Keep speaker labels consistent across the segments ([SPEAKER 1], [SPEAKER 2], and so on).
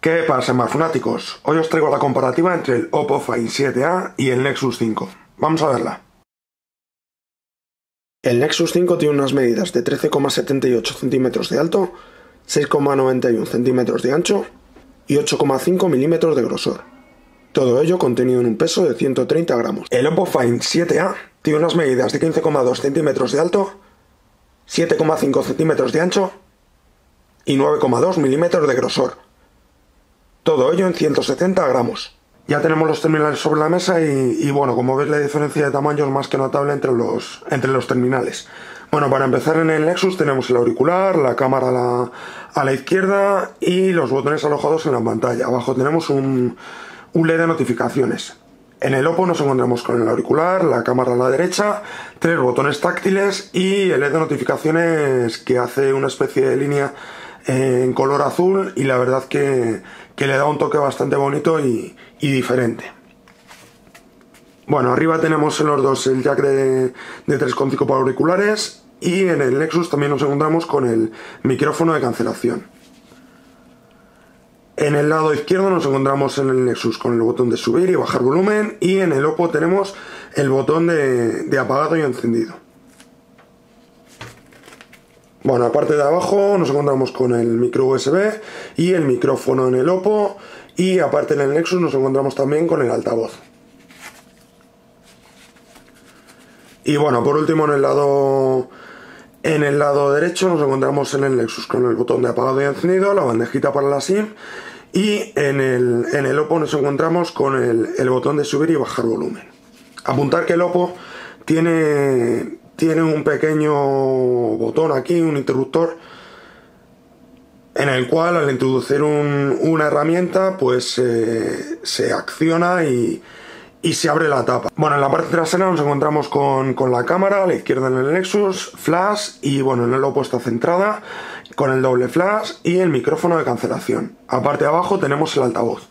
[SPEAKER 1] ¿Qué pasa, más fanáticos? Hoy os traigo la comparativa entre el Oppo Find 7A y el Nexus 5. Vamos a verla. El Nexus 5 tiene unas medidas de 13,78 centímetros de alto, 6,91 centímetros de ancho y 8,5 milímetros de grosor. Todo ello contenido en un peso de 130 gramos. El Oppo Find 7A tiene unas medidas de 15,2 centímetros de alto, 7,5 centímetros de ancho y 9,2 milímetros de grosor. Todo ello en 170 gramos. Ya tenemos los terminales sobre la mesa y bueno, como veis la diferencia de tamaño es más que notable entre los terminales. Bueno, para empezar en el Nexus tenemos el auricular, la cámara a la izquierda y los botones alojados en la pantalla. Abajo tenemos un LED de notificaciones. En el Oppo nos encontramos con el auricular, la cámara a la derecha, 3 botones táctiles y el LED de notificaciones que hace una especie de línea en color azul y la verdad que le da un toque bastante bonito y diferente. Bueno, arriba tenemos en los dos el jack de 3,5 para auriculares y en el Nexus también nos encontramos con el micrófono de cancelación. En el lado izquierdo nos encontramos en el Nexus con el botón de subir y bajar volumen y en el Oppo tenemos el botón de apagado y encendido. Bueno, aparte de abajo nos encontramos con el micro USB y el micrófono en el Oppo y aparte en el Nexus nos encontramos también con el altavoz. Y bueno, por último en el lado derecho nos encontramos en el Nexus con el botón de apagado y encendido, la bandejita para la SIM y en el Oppo nos encontramos con el botón de subir y bajar volumen. Apuntar que el Oppo tiene un pequeño botón aquí, un interruptor, en el cual al introducir una herramienta pues se acciona y se abre la tapa. Bueno, en la parte trasera nos encontramos con la cámara, a la izquierda en el Nexus, flash y bueno, en el Oppo está centrada con el doble flash y el micrófono de cancelación. Aparte de abajo tenemos el altavoz.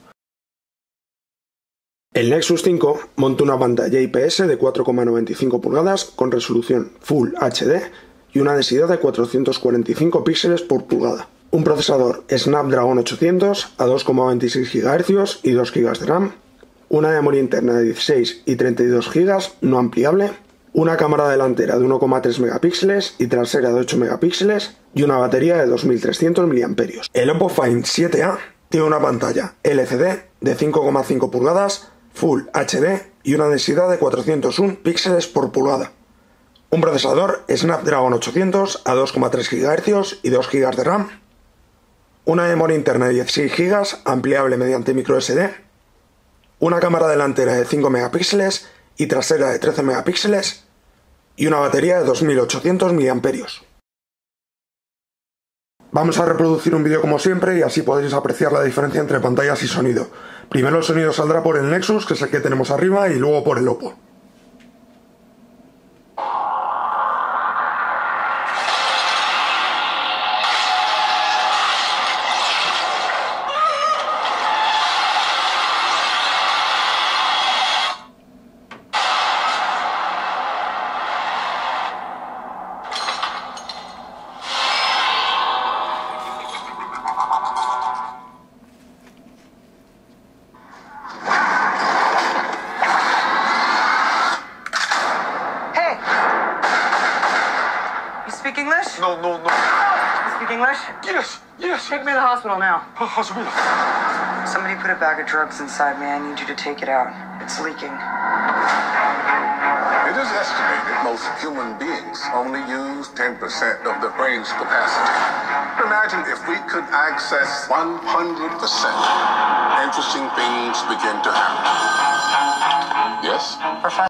[SPEAKER 1] El Nexus 5 monta una pantalla IPS de 4,95 pulgadas con resolución Full HD y una densidad de 445 píxeles por pulgada. Un procesador Snapdragon 800 a 2,26 GHz y 2 GB de RAM, una memoria interna de 16 y 32 GB no ampliable, una cámara delantera de 1,3 megapíxeles y trasera de 8 megapíxeles y una batería de 2300 mAh. El Oppo Find 7A tiene una pantalla LCD de 5,5 pulgadas Full HD y una densidad de 401 píxeles por pulgada. Un procesador Snapdragon 800 a 2,3 GHz y 2 GB de RAM. Una memoria interna de 16 GB ampliable mediante microSD. Una cámara delantera de 5 megapíxeles y trasera de 13 megapíxeles. Y una batería de 2800 mAh. Vamos a reproducir un vídeo como siempre y así podéis apreciar la diferencia entre pantallas y sonido. Primero el sonido saldrá por el Nexus, que es el que tenemos arriba, y luego por el Oppo.
[SPEAKER 2] Speak English?
[SPEAKER 3] No.
[SPEAKER 2] You speak English?
[SPEAKER 3] Yes.
[SPEAKER 2] Take me to the hospital now.
[SPEAKER 3] Hospital.
[SPEAKER 2] Somebody put a bag of drugs inside me. I need you to take it out. It's leaking.
[SPEAKER 4] It is estimated most human beings only use 10% of their brain's capacity. Imagine if we could access 100%. Interesting things begin to happen. Yes?
[SPEAKER 2] Professor.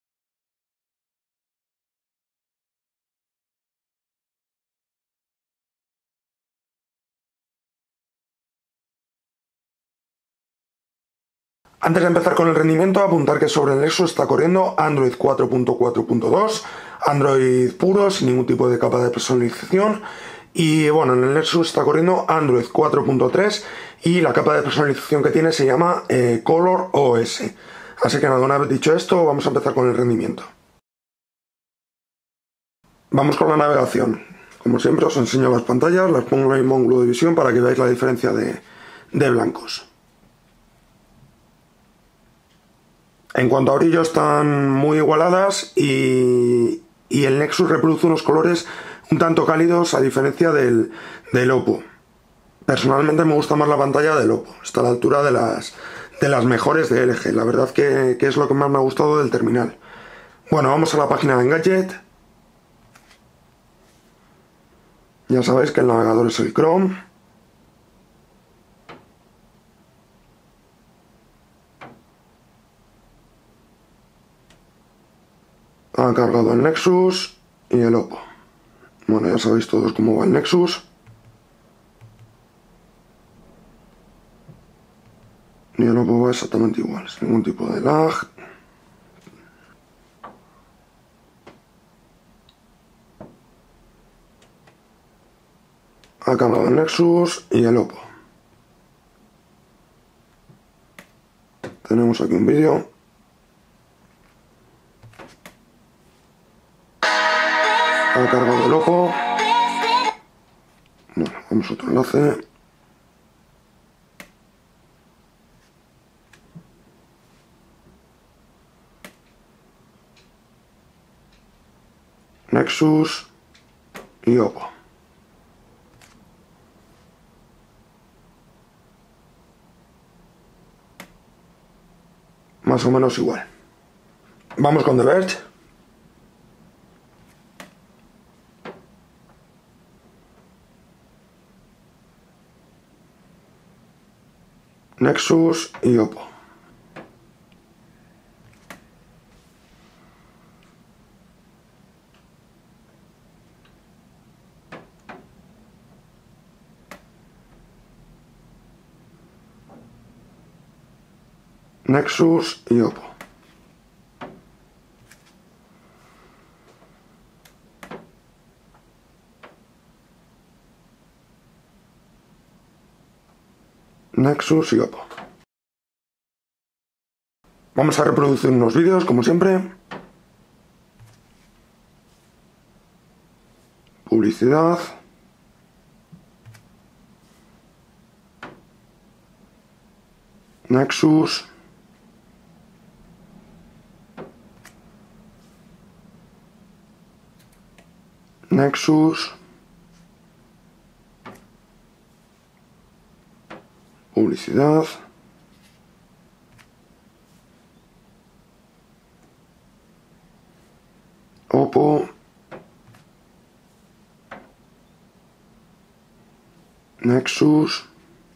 [SPEAKER 1] Antes de empezar con el rendimiento, apuntar que sobre el Nexus está corriendo Android 4.4.2, Android puro, sin ningún tipo de capa de personalización. Y bueno, en el Nexus está corriendo Android 4.3 y la capa de personalización que tiene se llama Color OS. Así que nada, una vez dicho esto, vamos a empezar con el rendimiento. Vamos con la navegación. Como siempre os enseño las pantallas, las pongo en el mismo ángulo de visión para que veáis la diferencia de de blancos. En cuanto a brillo están muy igualadas y el Nexus reproduce unos colores un tanto cálidos a diferencia del Oppo. Personalmente me gusta más la pantalla del Oppo, está a la altura de las mejores de LG, la verdad que es lo que más me ha gustado del terminal. Bueno, vamos a la página de Engadget. Ya sabéis que el navegador es el Chrome. Ha cargado el Nexus y el Oppo. Bueno, ya sabéis todos cómo va el Nexus. Y el Oppo va exactamente igual, sin ningún tipo de lag. Ha cargado el Nexus y el Oppo. Tenemos aquí un vídeo. Ha cargado el Oppo. Bueno, vamos a otro enlace. Nexus y Oppo. Más o menos igual. Vamos con The Verge. Nexus y Oppo. Nexus y Oppo. Nexus y Oppo. Vamos a reproducir unos vídeos, como siempre. Publicidad. Nexus. Nexus. Publicidad. Oppo. Nexus.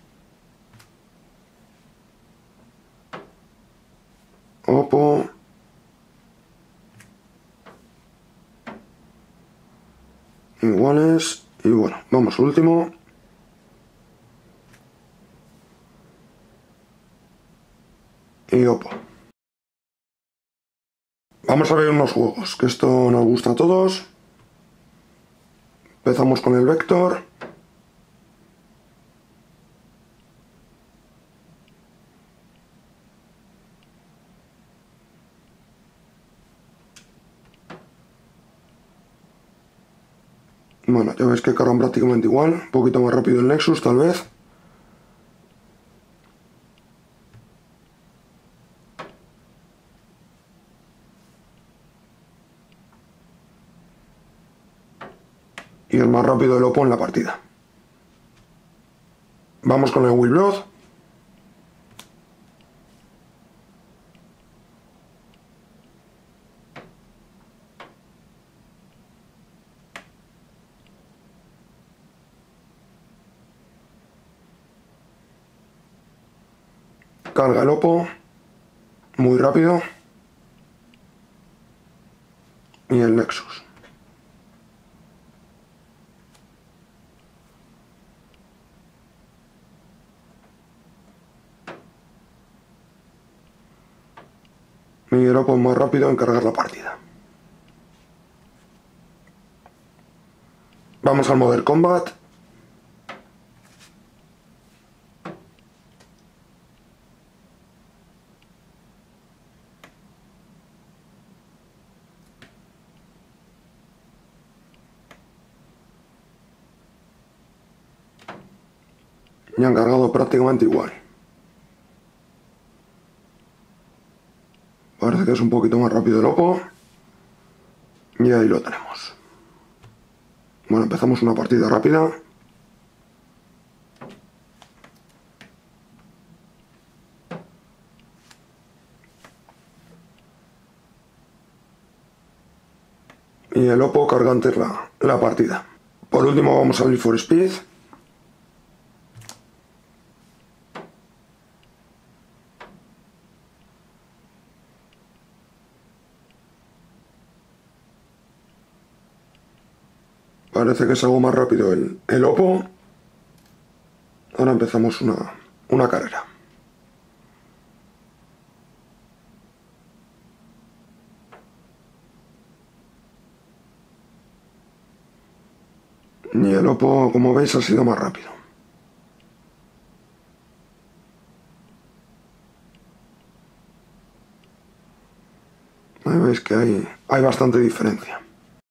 [SPEAKER 1] Oppo. Iguales. Y bueno, vamos último. Y Oppo. Vamos a ver unos juegos, que esto nos gusta a todos. Empezamos con el Vector. Bueno, ya veis que cargan prácticamente igual, un poquito más rápido el Nexus tal vez. Y el más rápido el Oppo en la partida. Vamos con el Wii. Carga el Oppo muy rápido. Y el Nexus. Y el Oppo más rápido en cargar la partida. Vamos al Modern Combat. y han cargado prácticamente igual. Parece que es un poquito más rápido el Oppo. Y ahí lo tenemos. Bueno, empezamos una partida rápida. Y el Oppo carga antes la partida. Por último vamos al Need for Speed. Parece que es algo más rápido el Oppo. Ahora empezamos una carrera. Y el Oppo, como veis, ha sido más rápido. Ahí veis que hay bastante diferencia.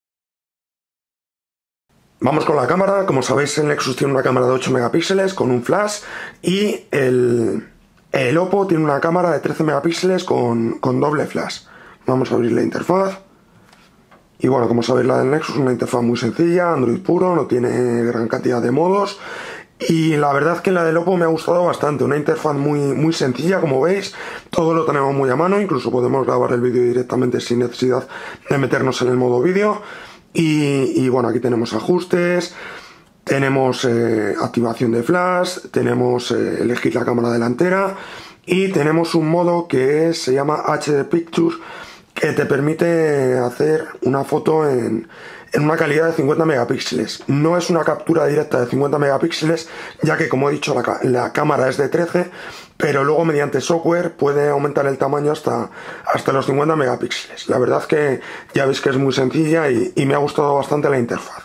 [SPEAKER 1] Vamos con la cámara. Como sabéis, el Nexus tiene una cámara de 8 megapíxeles con un flash y el Oppo tiene una cámara de 13 megapíxeles con doble flash. Vamos a abrir la interfaz. Y bueno, como sabéis, la del Nexus es una interfaz muy sencilla, Android puro, no tiene gran cantidad de modos. Y la verdad que la del Oppo me ha gustado bastante, una interfaz muy sencilla, como veis, todo lo tenemos muy a mano, incluso podemos grabar el vídeo directamente sin necesidad de meternos en el modo vídeo. Y bueno, aquí tenemos ajustes, tenemos activación de flash, tenemos elegir la cámara delantera y tenemos un modo que se llama HD Pictures, que te permite hacer una foto en una calidad de 50 megapíxeles. No es una captura directa de 50 megapíxeles, ya que, como he dicho, la cámara es de 13, pero luego mediante software puede aumentar el tamaño hasta los 50 megapíxeles. La verdad que ya veis que es muy sencilla y me ha gustado bastante la interfaz.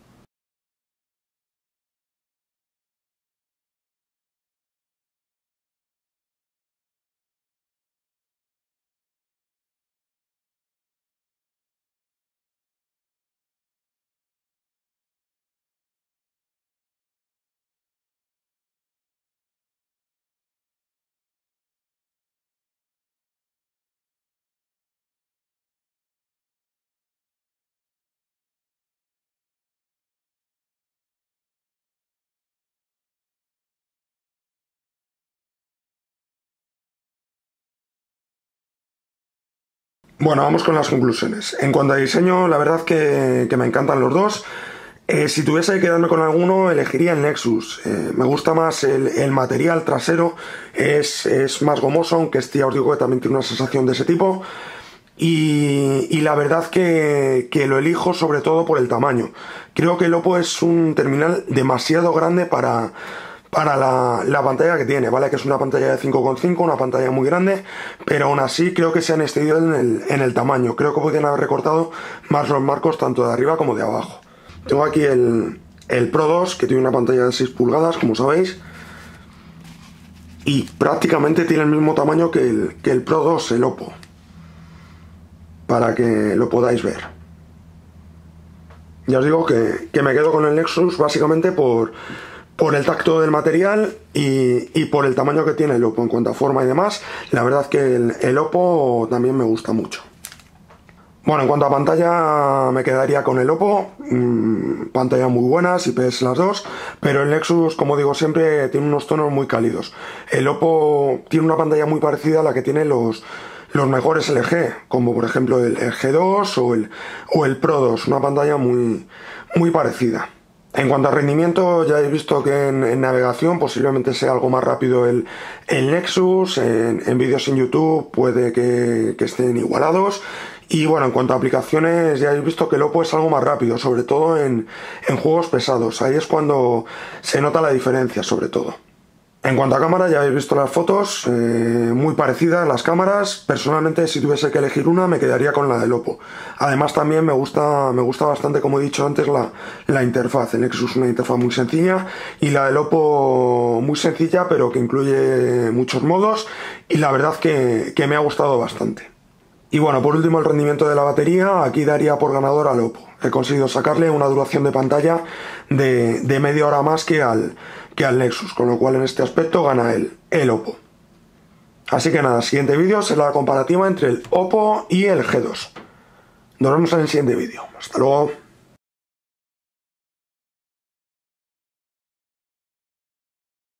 [SPEAKER 1] Bueno, vamos con las conclusiones. En cuanto a diseño, la verdad que me encantan los dos. Si tuviese que quedarme con alguno, elegiría el Nexus. Me gusta más el material trasero, es más gomoso, aunque este ya os digo que también tiene una sensación de ese tipo. Y la verdad que lo elijo sobre todo por el tamaño. Creo que el Oppo es un terminal demasiado grande para la pantalla que tiene, ¿vale? Que es una pantalla de 5,5, una pantalla muy grande, pero aún así creo que se han excedido en el tamaño. Creo que podrían haber recortado más los marcos tanto de arriba como de abajo. Tengo aquí el Pro 2, que tiene una pantalla de 6 pulgadas, como sabéis, y prácticamente tiene el mismo tamaño que el Pro 2, el Oppo, para que lo podáis ver. Ya os digo que me quedo con el Nexus básicamente por el tacto del material y por el tamaño que tiene el Oppo en cuanto a forma y demás. La verdad que el Oppo también me gusta mucho. Bueno, en cuanto a pantalla me quedaría con el Oppo, pantalla muy buenas, IPS las dos, pero el Nexus, como digo siempre, tiene unos tonos muy cálidos. El Oppo tiene una pantalla muy parecida a la que tienen los mejores LG, como por ejemplo el G2 o el Pro 2, una pantalla muy parecida. En cuanto a rendimiento, ya habéis visto que en navegación posiblemente sea algo más rápido el Nexus, en vídeos en YouTube puede que estén igualados. Y bueno, en cuanto a aplicaciones, ya habéis visto que el Oppo es algo más rápido, sobre todo en juegos pesados. Ahí es cuando se nota la diferencia, sobre todo. En cuanto a cámara, ya habéis visto las fotos, muy parecidas las cámaras. Personalmente, si tuviese que elegir una, me quedaría con la del Oppo. Además, también me gusta bastante, como he dicho antes, la interfaz. El Nexus es una interfaz muy sencilla y la del Oppo muy sencilla, pero que incluye muchos modos. Y la verdad que me ha gustado bastante. Y bueno, por último, el rendimiento de la batería. Aquí daría por ganador al Oppo. He conseguido sacarle una duración de pantalla de media hora más que al que al Nexus, con lo cual en este aspecto gana el Oppo. Así que nada, el siguiente vídeo será la comparativa entre el Oppo y el G2. Nos vemos en el siguiente vídeo. Hasta luego.